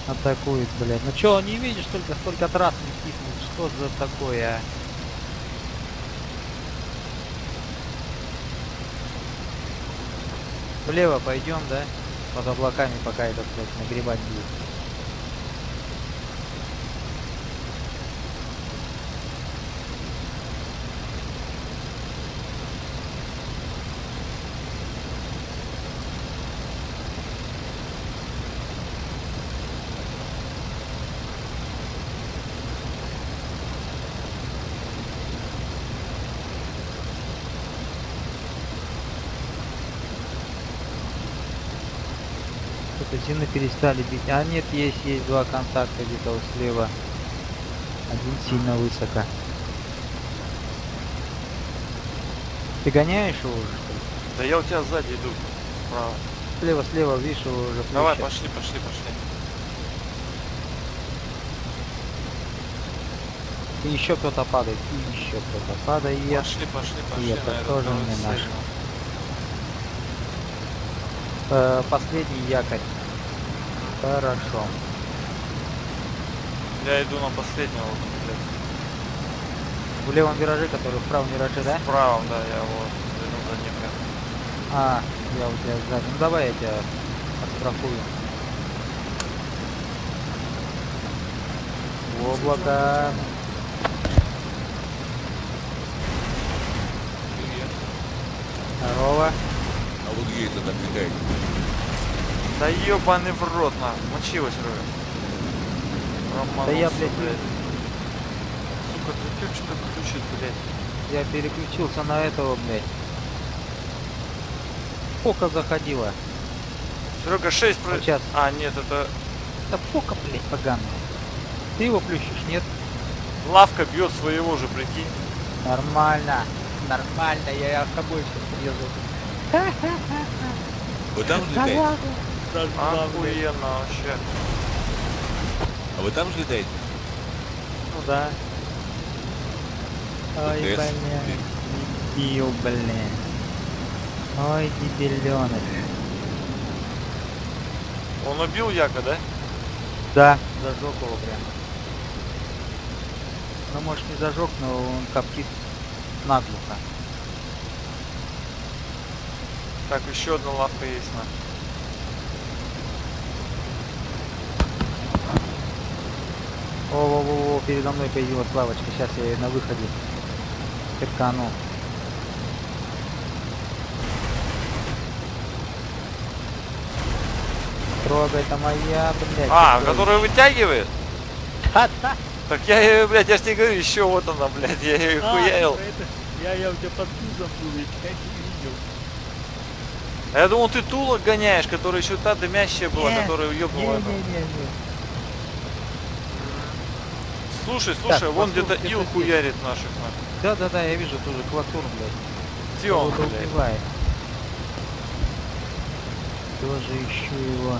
Атакует, блядь. Ну чё, не видишь, только столько трасс не кикнул. Что за такое, а? Влево пойдем, да? Под облаками, пока этот, блядь, нагребать будет. Что-то сильно перестали бить. А нет, есть два контакта где-то вот слева. Один сильно высоко. Ты гоняешь его уже, что ли? Да я у тебя сзади иду. Справа. Слева, видишь, его уже Давай, плющат. пошли. И еще кто-то падает, и еще кто-то падает. Пошли, И это наверное, тоже второй не наш. сцену. Последний якорь. Хорошо. Я иду на последнего. В левом вираже, который в правом вираже, да? В правом, да, я вот иду за ним. А, я у тебя сзади. Ну давай я тебя отстрахую. В облака. Здорово. А вот где это отвлекает? Да ебаный в рот, на. Мочилась, Да я, блядь, сука, ты что-то ключит, блядь. я переключился на этого, блядь. Фока заходила. Серега 6 про... Сейчас. А, нет, это... Да фока, блядь, поганая. Ты его плющишь, нет? Лавка бьет своего же, прикинь. Нормально. Нормально, я с тобой сейчас приеду. Вы там же летаете? Охуенно вообще. А вы там же летаете? Ну да. Ой, ДТС. блин. Дебил, блин. Ой, дебиленок. Он убил Яка, да? Да, зажег его прям. Ну, может, не зажег, но он коптит наглухо. Так, еще одна лавка есть, на. О, передо мной появилась лавочка. Сейчас я ее на выходе перкану. Трогай, это моя, блядь. А, которая вытягивает? Да. Так я ее, блядь, я ж тебе говорю, еще вот она, блядь, я ее хуярил. Я у тебя под пузом был, я не видел. А я думал, ты Тула гоняешь, которая еще та дымящая была, Не, которая уебнула эту. Не. Слушай, Так, вон Класур, где-то где-то ил здесь. хуярит наших, нахуй. Да, я вижу тоже Класур, блядь. Где он, Кого-то блядь? убивает. Тоже ищу его.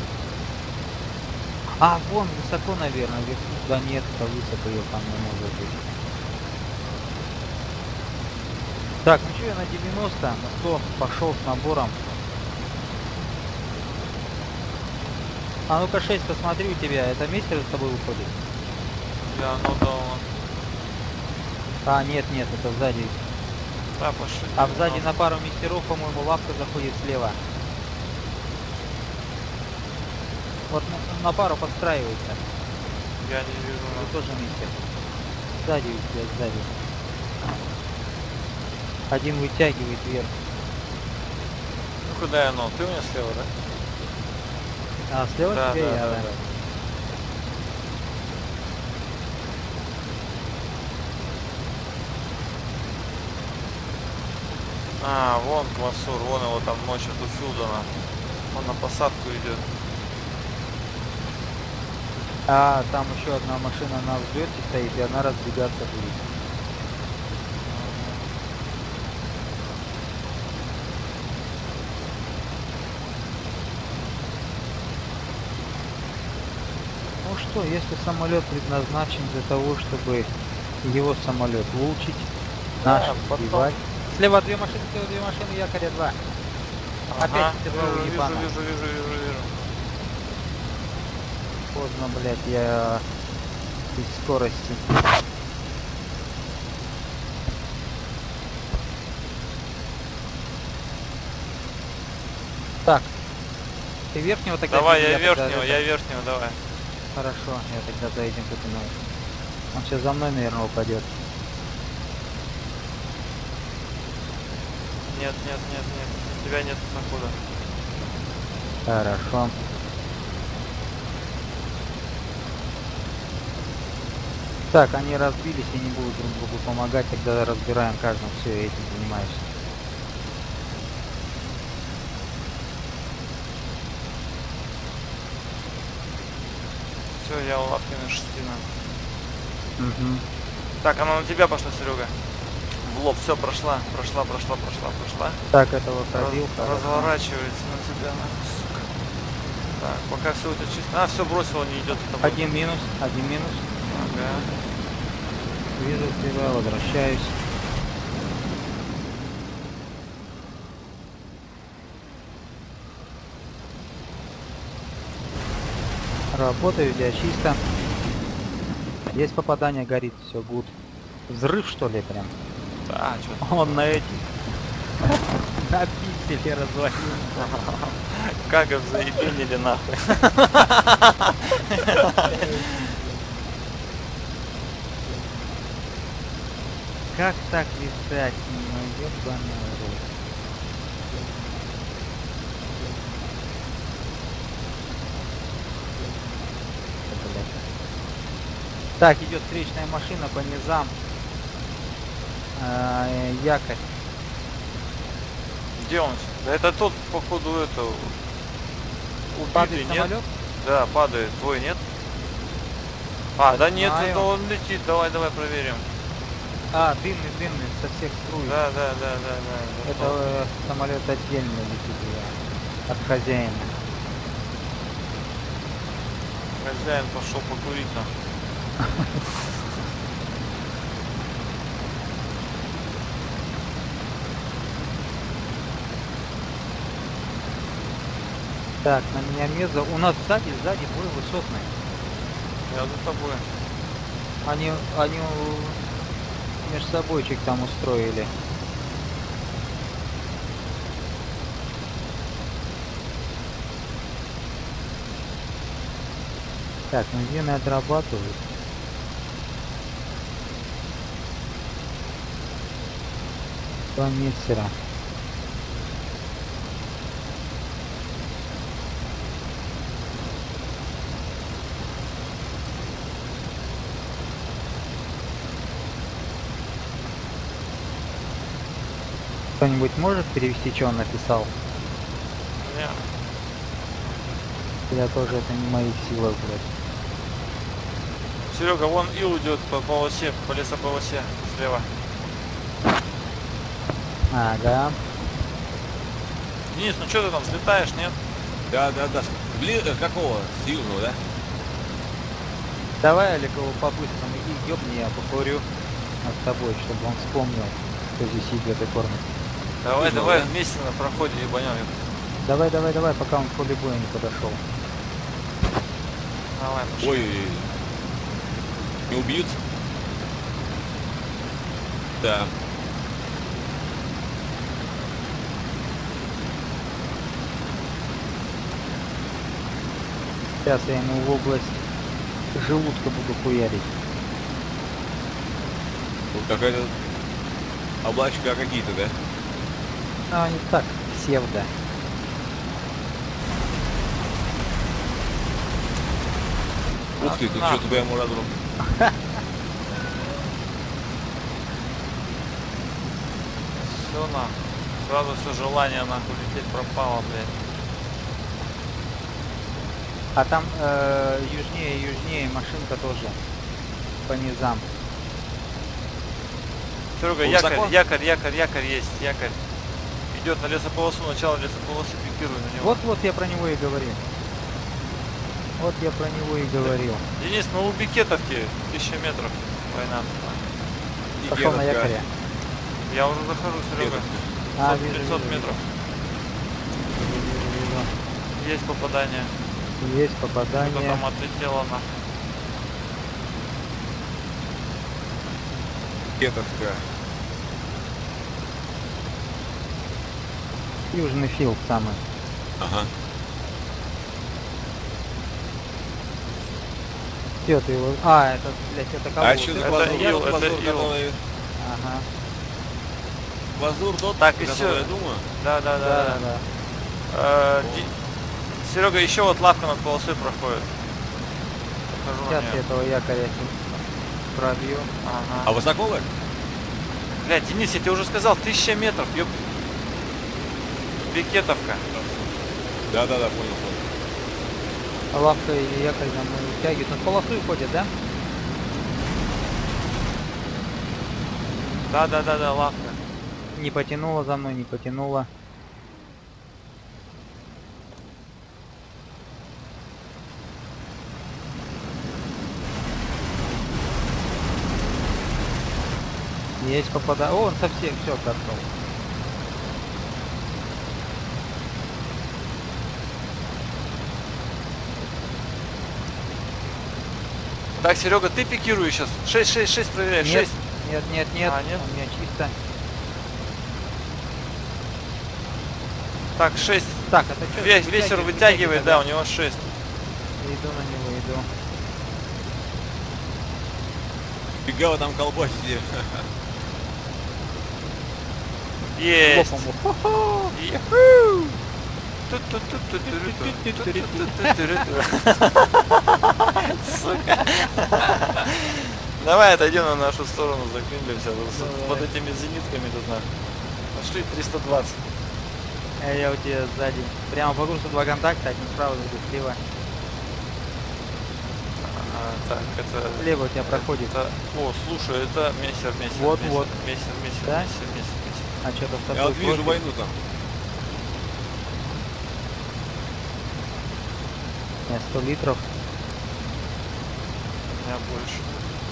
А, вон, высоко, наверное, вверху. Да нет, это высоко ее там не может быть. Так, ну что, я на 90, на 100 пошел с набором. А ну-ка, 6, посмотри у тебя. Это мистер с тобой выходит? Я, ну да, он. А, нет, это сзади. Да, пошли. А сзади на пару мистеров, по-моему, лавка заходит слева. Вот на пару подстраивается. Я не вижу. Это тоже мистер. Сзади у тебя, сзади. Один вытягивает вверх. Ну куда я, ну? Ты у меня слева, да? А слева Да, тебе да, я, да, да. да. А, вон Классур, вон его там ночью у Филдона. Он на посадку идет. А там еще одна машина на взлете стоит, и она разбегаться будет. Ну что, если самолет предназначен для того, чтобы его самолет улучшить, Да, наш потом- сбивать. Слева две машины, якоря 2. Опять эти два уебана. вижу. поздно, блядь, я из скорости. Так, ты верхнего тогда? Давай, бери, я тогда верхнего, это- я верхнего, давай. Хорошо, я тогда за этим купину. Он сейчас за мной, наверное, упадет. Нет, нет, нет, нет. У тебя нет захода. Хорошо. Так, они разбились и не будут друг другу помогать, тогда разбираем каждому, все, я этим занимаюсь. Все, я у лавки на шестина. Угу. Так, она на тебя пошла, Серега. В лоб, все, прошла. Так, этого пробил. хорошо. Разворачивается на тебя, нахуй, сука. Так, пока все у тебя чисто. А, все, бросил, не идет за тобой. Один минус. Ага. Вижу тебя, возвращаюсь. Работаю, я чисто. Есть попадание, горит, все гуд. Взрыв, что ли, прям? Да, что Он на эти... На пикселе развалился. как их заебенили нахуй. Как так летать? Ну, ебаный рот. Блядь. Так, идет встречная машина по низам. Якорь. Где он? Да это тот, походу, это... Убитый, Падает нет? самолет? Да, падает. Твой нет? А, да нет, знаю. это он летит. Давай проверим. А, дымный, со всех струй. Да. Это самолет отдельно летит от хозяина. Хозяин пошел покурить нахуй. Так, на меня меза. У нас сзади бой высотный. Я за тобой. Они между собойчик там устроили. Так, бензины отрабатывают. Два миксера. Кто-нибудь может перевести, что он написал? Не. Я тоже, это не моих силах, блядь. Серега, вон ил идет по полосе, по лесополосе слева. Ага. Денис, ну что ты там, взлетаешь, нет? Да. Блин, какого? С южного, да? Давай, Олег, его по-быстрому иди, ёбни, я покурю над тобой, чтобы он вспомнил, что здесь идет и кормит. Давай, Южного, давай да? вместе на проходе ебанем. Давай, пока он к поле боя не подошел. Давай, пошли. Ой, не убьются? Да. Сейчас я ему в область желудка буду хуярить. Вот какая-то облачка какие-то, да? А они так, псевдо. Ух ты, тут на. что-то прямо разром. Все нахуй. Сразу все желание нахуй лететь пропало, блядь. А там южнее машинка тоже по низам. Серега, Высоко? якорь есть, якорь. Идет на лесополосу, начало лесополосы, пикируй на него. Вот я про него и говорил. Денис, на Лубикетовке 1000 метров. Война. И Пошел на Геновка. якоре. Я уже захожу, Серега. А, 500 вижу. метров. Есть попадание. Есть Что попадание. там отлетело на. Кетовская. Южный филд самый. Ага. Все, ты его... А, это, блядь, это кого? А что за Это глазур? ил, это Глазур, ил. который... Ага. Глазур тот, Так, и который всё. я думаю. Да. Да. Серега, еще вот лавка над полосой проходит. Покажу на Сейчас неё. я этого якоря пробью. Ага. А высоко вы? Блядь, Денис, я тебе уже сказал, 1000 метров, ёп. Бекетовка. Да, понял. Лавка и якорь нам вытягивают. На полосу уходит, да? Да, лавка. Не потянула за мной, не потянула. Есть попадает. О, он совсем все готов. Так, Серега, ты пикируешь сейчас. 6 проверяй, 6. Нет. А, нет? У меня чисто. Так, 6. Так, это что? Весер вытягивает, да, у него 6. Иду на него, иду. Фига вы там колбасите. Есть. Лопом. Хо-хо! Иху! Сука. Давай отойдем на нашу сторону, закрылимся под этими зенитками тут на. Пошли 320. А я у тебя сзади. Прямо по курсу 2 контакта, один справа, другой слева. Так, это... Слева у тебя проходит. О, слушай, это мессер. Вот. Мессер. Да? А что-то в Я такой вот вижу профиль. войну там. У меня 100 литров. У меня больше.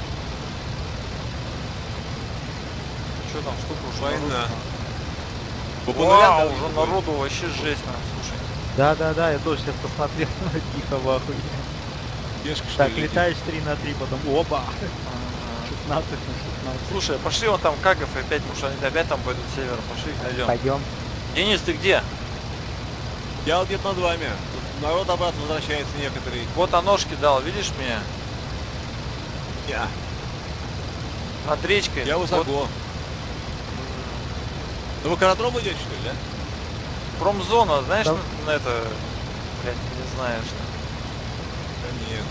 Что там, сколько уж Война. Вы по Вау, нулям, да, уже уже народу вообще жесть, слушай. Да, я тоже сейчас посмотрел. Тихо в ахуе. Пешка, что Так, ли, летит? летаешь 3 на 3, потом оба. 16 на 16. Слушай, пошли вон там Кагов и опять, потому что они опять там пойдут севером. Пошли их найдем. Пойдем. Денис, ты где? Я вот где-то над вами. Тут народ обратно возвращается некоторые. Вот ножки дал, видишь меня? Я. Над речкой. Я высоко. Ну вы к аэродрому идете, что ли, да? Промзона, знаешь, Да. на это... Блядь, не знаешь. Да нет.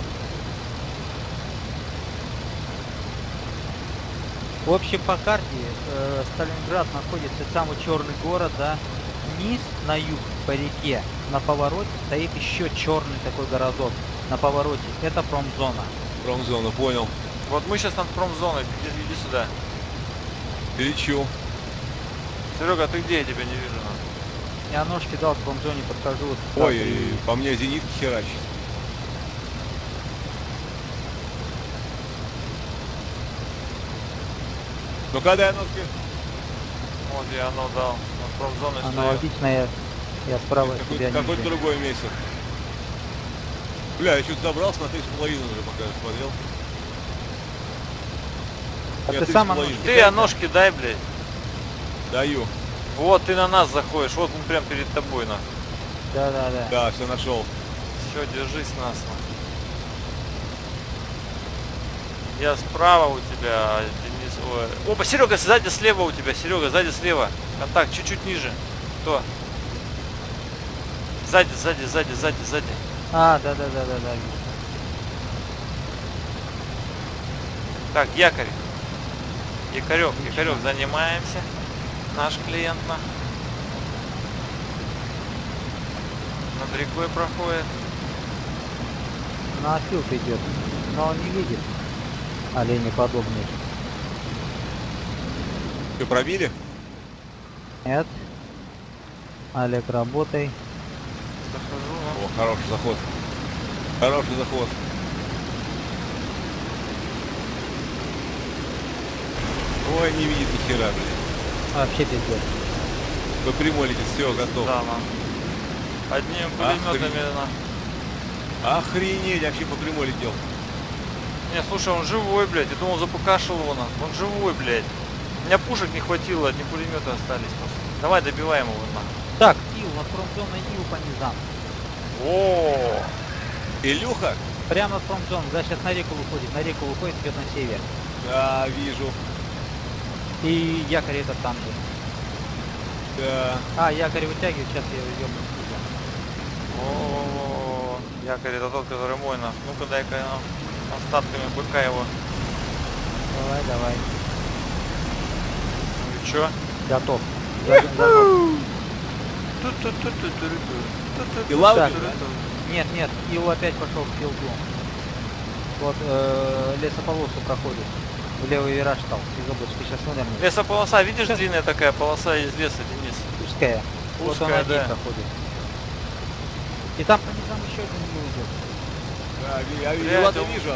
В общем, по карте Сталинград находится самый черный город, да. Вниз на юг по реке на повороте стоит еще черный такой городок на повороте. Это промзона. Промзону, понял. Вот мы сейчас над промзоной, иди сюда. Лечу. Серега, ты где? Я тебя не вижу. Я ножки дал к промзоне, подхожу. Вот Ой, так, и- по мне зенитки херачит. Ну когда я ножки? Вот я оно дал. Над промзоной стою. Аналогично я справа от тебя не Какой-то вижу. другой месяц. Бля, я что-то забрался на 3,5 уже, пока я смотрел. А Я ты 3,5. сам ножки Ты, а ножки дай, блядь. Даю. Вот ты на нас заходишь, вот он прям перед тобой, на. Да. Да, все нашел. Все, держись нас, на. Я справа у тебя, а Денис... Ой. Опа, Серега, сзади слева у тебя, Серега, сзади слева. Контакт, чуть-чуть ниже. Кто? Сзади. А, да, вижу. Так, якорь. Якорек, занимаемся. Наш клиент на. Над рекой проходит. На филд идет, но он не видит оленей подобных. Вы пробили? Нет. Олег, работай. Захожу, О, хороший заход. Хороший заход. Ой, не видит ни хера, блин. Вообще пиздец. Вы прямой летит, все, готов. Да, на. Одними пулеметами, на. Охренеть, я вообще по прямой летел. Не, слушай, он живой, блядь. Я думал, запукашил его нахуй. Он живой, блядь. У меня пушек не хватило, одни пулеметы остались. Давай добиваем его нахуй. Так, Ил, над промзоной Ил по низам. О, Илюха? Прямо над промзоной, да, сейчас на реку выходит, идет на север. Да, вижу. И якорь этот там же. Да. А, якорь вытягивает, сейчас я его ёбну. о, якорь это тот, который мой нах. Ну-ка дай-ка нам остатками быка его. Давай, давай. Ну и чё? Готов. И лавочка? Нет, нет, Ил опять пошел к филду. Вот лесополосу проходит. В левый вираж стал. Из облачка сейчас вынырнет. Лесополоса, видишь, длинная такая полоса из леса, Денис? Узкая. Вот он Узкая, один да. проходит. И там по низам еще один Ил идет. Да, я Блядь, ладно он- вижу.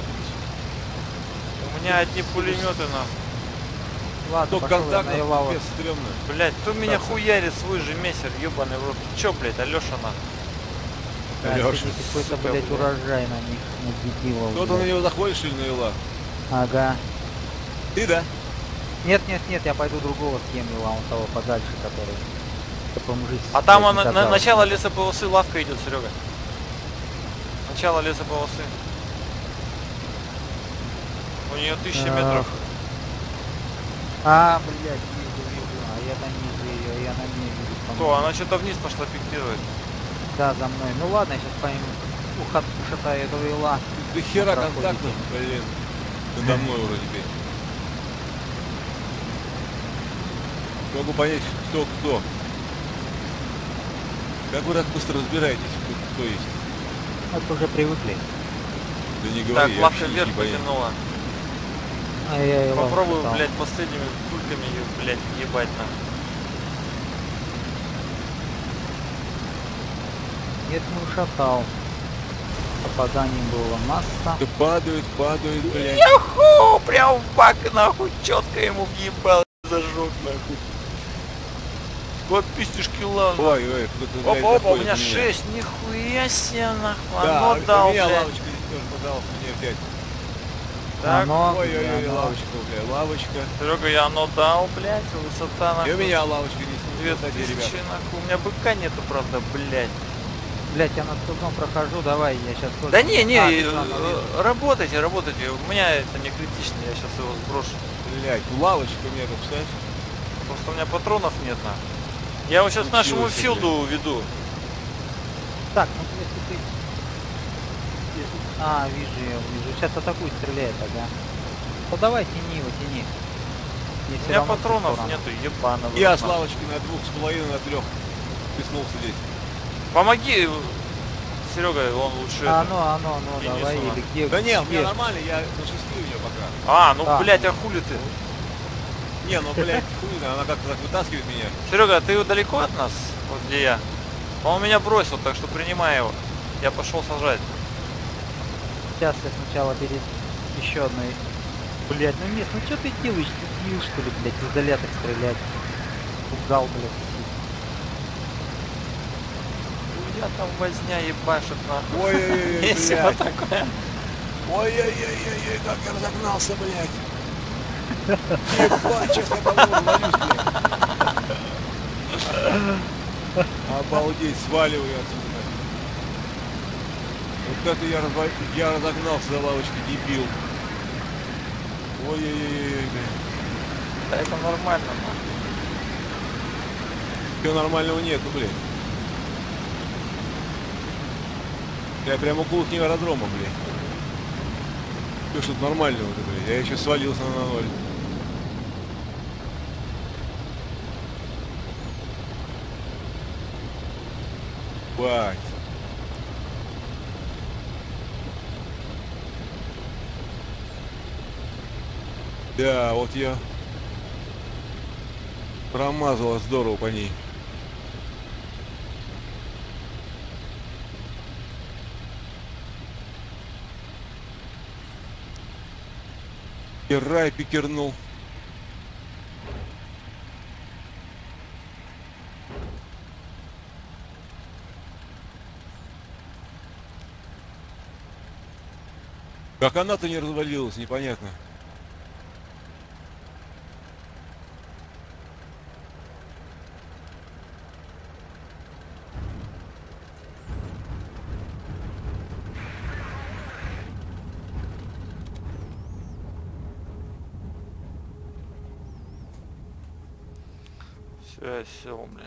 У меня одни пулеметы нахуй. Ладно, Только пошел я контакт на Елаву. без стрёмно. Блять, кто меня Так. хуярит свой же мессер, ебаный в рот. Ты чё, блядь, Алёша нахуй? Да, Алёша, сегодня какой-то, сука, блядь, блядь. урожай на них, на дебилов. Кто-то на блядь. него заходишь или на Ила? Ага. Ты, да? Нет, нет, нет, я пойду другого съем Ила, он того подальше, который... Помжись, А там блядь, не на казалось. начало лесополосы лавка идет, Серега. Начало лесополосы. У нее 1000 метров. А, блядь, вижу. А я на ниже ее, я на ней вижу. Кто? по-моему. Она что-то вниз пошла пиктировать. Да, за мной. Ну ладно, я сейчас пойму. Ушатаю этого Ила. До хера Проходите. контактов, блин. Надо мной вроде бы. Могу понять, кто. Как вы так быстро разбираетесь, кто есть? Вот уже привыкли. Да не Так, говори, я лавка вообще вверх не боюсь. потянула. А я Ила Попробую, ушатал. блядь, последними пульками ее, блядь, ебать нахуй. Нет, не ушатал. Попаданий было масса. Да падают, блядь. Яху! Прям в бак нахуй, четко ему въебал, зажег нахуй. Вот пиздюшки ладно. Ой, кто-то, блядь, Опа, у заходит меня в 6, нихуя себе нахуй, Да, оно дал, меня блядь. лавочка здесь тоже подалась, мне опять. Так, Оно, Ой-ой-ой, оно. лавочка, блядь, лавочка. Серега, я оно дал, блядь, высота И нахуй. у меня лавочка здесь. 2000 нахуй, у меня быка нету, правда, блядь. Блять, я над судном прохожу, давай, я сейчас тоже... Да не, А, ты сам увидел. работайте, у меня это не критично, я сейчас его сброшу. Блядь, лавочка у меня тут, представляешь? Просто у меня патронов нет нахуй. Я его сейчас к нашему Ничего себе. филду веду. Так, ну если ты... А, вижу я, вижу. Сейчас атакует, стреляет, ага. Ну давай, тяни его, тяни. Мне У всё меня равно патронов всё равно. нету, ебаного. Я с лавочки на 2,5 на 3 приснулся здесь. Помоги, Серега, он лучше. А, это. ну, Денису давай, надо. или где... Да не, у меня где? нормально, я на 6 у нее пока. А, ну А. блять, а хули ты? Не, ну блядь, хуйно, она как-то так вытаскивает меня. Серега, ты далеко от нас? Вот где я. Он меня бросил, так что принимай его. Я пошел сажать. Сейчас я сначала перед еще одной... Блять, ну нет, ну что ты делаешь? Ты бил, что ли, блядь, издалека стрелять? Пугал, блядь. Я там возня ебашит нахуй. Ой-ой-ой, Если вот блядь. такое. Ой-ой-ой, как я разогнался, блядь. Ебать, сейчас я по-моему валюсь, блядь. Обалдеть, сваливаю отсюда. Вот это я разогнался за лавочкой, дебил. Ой-ой-ой, блядь. Да это нормально нахуй. Чего нормального нету, блядь. Я прямо около к аэродрома, блядь. Что что-то нормального-то, блядь. Я еще свалился на 0. Бать. Да, вот я промазала здорово по ней. И рай пикернул. Как она-то не развалилась, непонятно. Все, я сел, бля.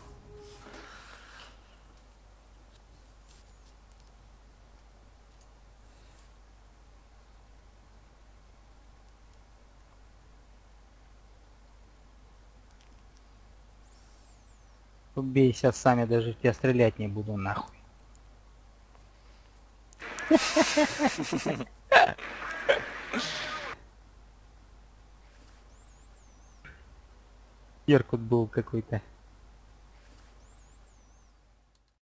Убей сейчас сами, даже в тебя стрелять не буду нахуй. Иркут был какой-то.